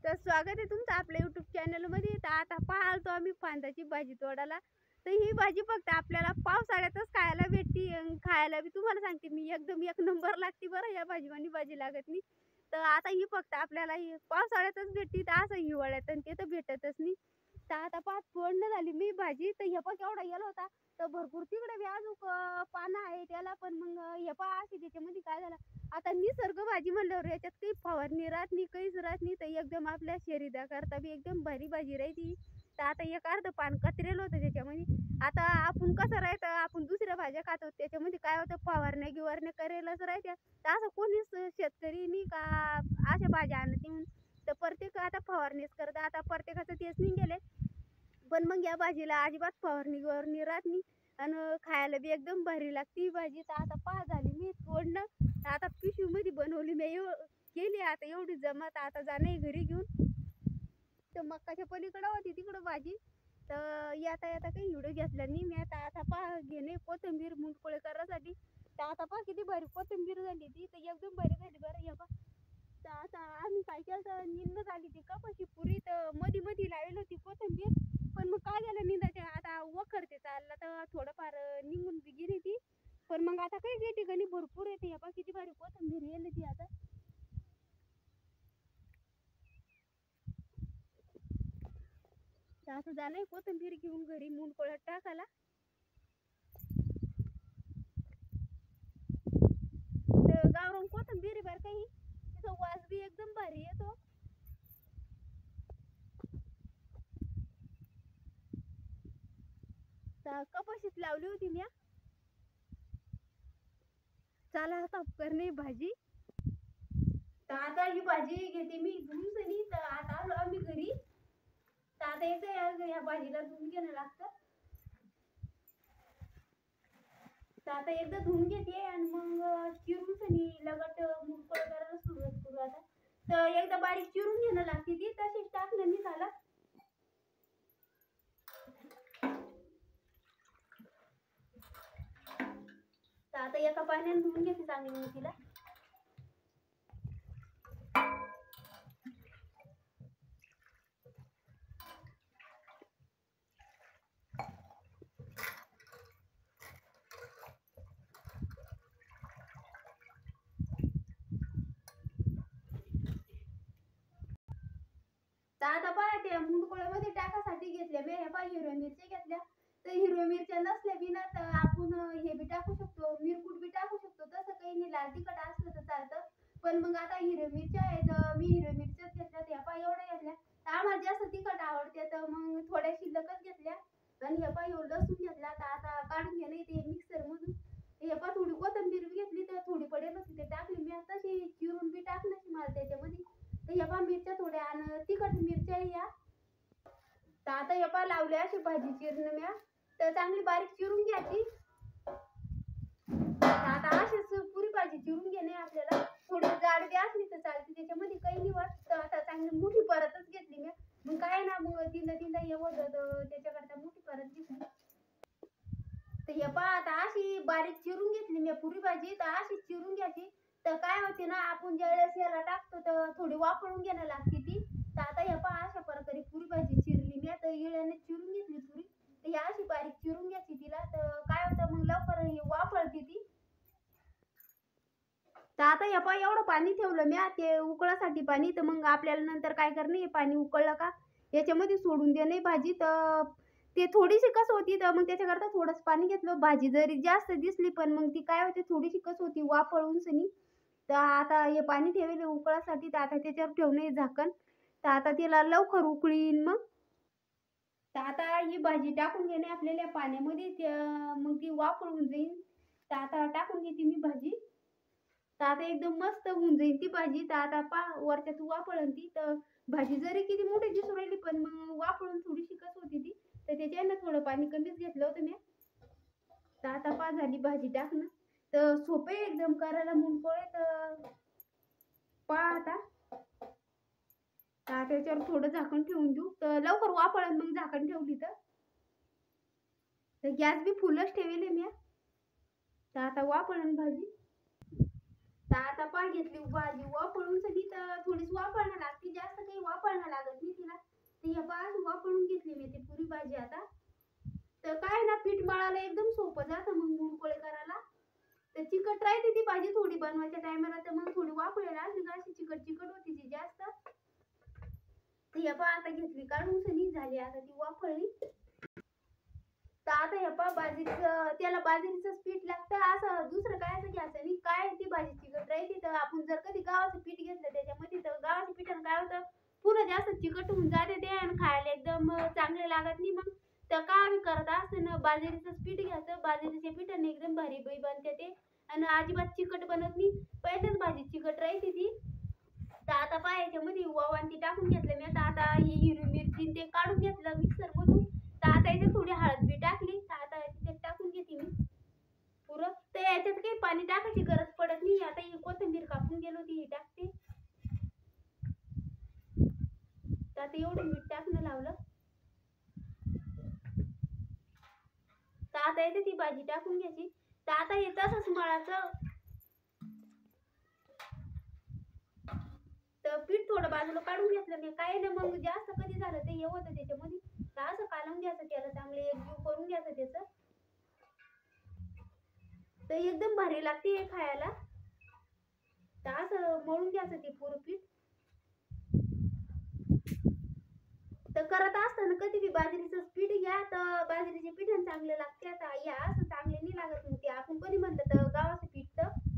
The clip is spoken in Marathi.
तर स्वागत आहे तुमचं आपल्या यूट्यूब चॅनलमध्ये. तर आता पाहतो आम्ही फांदाची भाजी तोडायला. तर ही भाजी फक्त आपल्याला पावसाळ्यातच खायला भेटती. खायला बी तुम्हाला सांगते मी एकदम एक नंबर लागते बरं. या भाजीवानी भाजी लागत नाही. तर आता ही फक्त आपल्याला ही पावसाळ्यातच भेटती. तर असं हिवाळ्यात आणि ते तर भेटतच नाही. तर आता पाच तोडणं झाली मी भाजी. तर हे पण केवढा गेला होता. तर भरपूर तिकडे बी अजून पानं आहे त्याला. पण मग हे पहा अशी त्याच्यामध्ये काय झालं. आता निसर्ग भाजी म्हणल्यावर याच्यात काही फवारणी राहत नाही, काहीच राहत नाही. तर एकदम आपल्या शरीराकरता बी एकदम भारी भाजी राहती. तर आता एक अर्ध पान कचरेलं होतं त्याच्यामध्ये. आता आपण कसं राहतं, आपण दुसऱ्या भाज्या खातो त्याच्यामध्ये काय होतं, फवारण्या गिवारण्या करायलाच राहत्या. तर असं कोणीच शेतकरी नाही का अशा भाज्या आणत नाही. तर प्रत्येक आता फवारणीच करतं. आता प्रत्येकाचं तेच नाही गेले. पण मग या भाजीला अजिबात फवारणी गिवारणी राहत नाही. आणि खायला बी एकदम भारी लागते ही भाजी. तर आता पहा झाली मी तोडणं. आता पिशवीमध्ये बनवली मी केली. आता एवढी जमात आता जाणे घरी घेऊन. तर मक्काच्या पलीकडं होती तिकडं भाजी. तर येता येता काही व्हिडिओ घेतला नाही मी. आता पहा घेणे कोथिंबीर मुंगफळे करायसाठी. तर आता पहा किती भारी कोथिंबीर झाली ती. तर एकदम भारी झाली बरं. हे पहा. तर आता आम्ही काय केलं, तर निंद झाली ती कपाशी पुरी. तर मध्ये मध्ये लावली होती कोथिंबीर. पण मग काय झालं निंदाच्या आता वखरते चालला तर थोडंफार निघून गेली ती. पण मग आता काही ठिकाणी भरपूर येते. हे पहा किती भारी कोथिंबीर येईल ती आता. तर असं झालंय कोथिंबीर घेऊन घरी मुंगफळ्यात टाकायला. तर गावरान कोथिंबीर आहे बरं काही. तिचा वास बी एकदम भारी येतो. तर कपाशीत लावली होती मी. चला आता करणे भाजी. तर आता ही भाजी घेते मी धुवून सनी. तर आता आलो आम्ही घरी. तर आता येते या भाजीला धुवून घेणं लागतं. तर आता एकदा धुवून घेते आणि मग चिरून सनी लगट मुरकळ करायला सुरुवात करू आता. तर एकदा बारीक चिरून घेणं लागते ती. तशीच टाकलं नाही झाला. तर आता एका पाण्याने धुवून घेते चांगली मी तिला. तर आता पहा ते मुंडकोळ्यामध्ये टाकासाठी घेतल्या मी. हे पहा हिरव्या मिरच्या घेतल्या. तर हिरव्या मिरच्या नसल्या बी ना तर आपण हे बी टाकू शकतो, मिरपूड बी टाकू शकतो. तसं काही नाही, लाल तिखट असलं तर चालतं. पण मग आता हिरव्या मिरच्या आहेत, मी हिरव्या मिरच्याच घेतल्या. ह्या पहा एवढ्या घेतल्या. तर आम्हाला जास्त तिखट आवडते तर मग थोड्या शिल्लकच घेतल्या. आणि हे पहा एवढं लसूण घेतला. तर आता काढून घेणं ते मिक्सर मधून. हे पहा थोडी कोथिंबीर बी घेतली. तर थोडी पडेल होती ते टाकली मी. आता चिरून बी टाकली मला त्याच्यामध्ये. तर हे पहा मिरच्या थोड्या आणि तिखट मिरच्या या. तर आता हे पहा लावले अशी भाजी चिरणं म्या. तर चांगली बारीक चिरून घ्यायची. आता अशीच पुरी भाजी चिरून घेणे आपल्याला. थोडी जाड बी असली तर चालते, त्याच्यामध्ये काही नाही वाटत. आता चांगली मोठी परतच घेतली मी. मग काय ना मग तीनदा हे होत त्याच्याकरता मोठी परत घेतली. तर हे पहा आता अशी बारीक चिरून घेतली मी पुरी भाजी. तर अशी चिरून घ्यायची. तर काय होते ना, आपण ज्यावेळेस याला टाकतो तर थोडी वाफळून घ्यायला लागते ती. तर आता हे पहा अशा प्रकारे पुरी भाजी चिरली मी. आता येळ्याने चिरून घेतली पुरी. तर ही अशी बारीक चिरून घ्यायची तिला. तर काय होतं मग लवकर वाफळते ती. तर आता हे पहा एवढं पाणी ठेवलं मी ते उकळासाठी पाणी. तर मग आपल्याला नंतर काय करणे, पाणी उकळलं का याच्यामध्ये सोडून देणे भाजी. तर ते थोडीशी कस होती तर मग त्याच्याकरता थोडंसं पाणी घेतलं. भाजी जरी जास्त दिसली पण मग ती काय होते थोडीशी कस होती वाफळून सनी. तर आता हे पाणी ठेवले उकळासाठी. तर आता त्याच्यावर ठेवणे झाकण. तर आता तिला लवकर उकळी येईन मग. तर आता ही भाजी टाकून घेणे आपल्याला पाण्यामध्ये. मग ती वाफळून जाईल. तर आता टाकून घेते मी भाजी. तर आता एकदम मस्त होऊन जाईल ती भाजी. तर आता पहा वरच्यात वाफळण ती. तर भाजी जरी किती मोठी दिसून राहिली पण मग वाफळून थोडीशी कस होती ती. तर त्याच्यानं थोडं पाणी कमीच घेतलं होतं मी. तर आता पहा झाली भाजी टाकणं. तर सोपे एकदम करायला मुंगफळे. तर पहा आता. तर त्याच्यावर थोडं झाकण ठेवून देऊ. तर लवकर वाफळण मग झाकण ठेवली तर. गॅस बी फुलच ठेवले मी. तर आता वाफळण भाजी. तर आता पहा घेतली भाजी वाफळून सगळी. तर थोडीच वाफळणं लागते, जास्त काही वाफळणं या पाच वापरून घेतली मी ती पुरी भाजी आता. तर काय ना पीठ मळायला एकदम सोपं जातं मग मुरकुळे करायला. तर चिकट राहते ती भाजी थोडी बनवायच्या टायमाला, तर मग थोडी वापरायला असली का अशी चिकट चिकट होती ती जास्त. तर या आता घेतली काढून सनी झाली आता ती वापरली. तर आता हे बाजरीचं त्याला बाजरीचं पीठ लागतं, असं दुसरं काय असं घ्यायचं नाही. काय ती भाजी चिकट राहते, तर आपण जर कधी गव्हाचं पीठ घेतलं त्याच्यामध्ये, तर गव्हाच्या पिठानं काय होतं पुन्हा जास्त चिकट होऊन जाते ते आणि खायला एकदम चांगले लागत नाही. मग तर काय आम्ही करत असताना बाजरीचं पीठ घ्यायचं, बाजरीच्या पिठाने एकदम भारी बनते ते आणि अजिबात चिकट बनत नाही. पहिल्याच भाजी चिकट राहते ती. तर आता पहा याच्यामध्ये ओवा ती टाकून घेतलं मी. आता ही हिरवी मिरची ते काढून घेतलं मिक्सर मधून. तर आता याच्यात थोडी हळद बी टाकली. तर आता याच्यात टाकून घेते मी पुरं. तर याच्यात काही पाणी टाकायची गरज पडत नाही. आता ही कोथिंबीर कापून गेलो ती टाकते. तर आता एवढं मीठ टाकणं लावलं. तर आता याच्यात ती भाजी टाकून घ्यायची. तर आता हे तसंच मळाचं. तर पीठ थोडं बाजूला काढून घेतलं मी. काय ना मग जास्त कधी झालं ते हे होतं त्याच्यामध्ये. तर असं कालवून घ्यायचं त्याला, चांगले एकजीव करून घ्यायचं त्याचं. तर एकदम भारी लागते हे खायला. तर असं मळून घ्यायचं ते पुरं पीठ. तर करत असताना कधी बी बाजरीचं पीठ घ्या, तर बाजरीचे पीठ चांगले लागते. आता या असं चांगले नाही लागत मग ते आपण कधी म्हणलं तर गव्हाचं पीठ. तर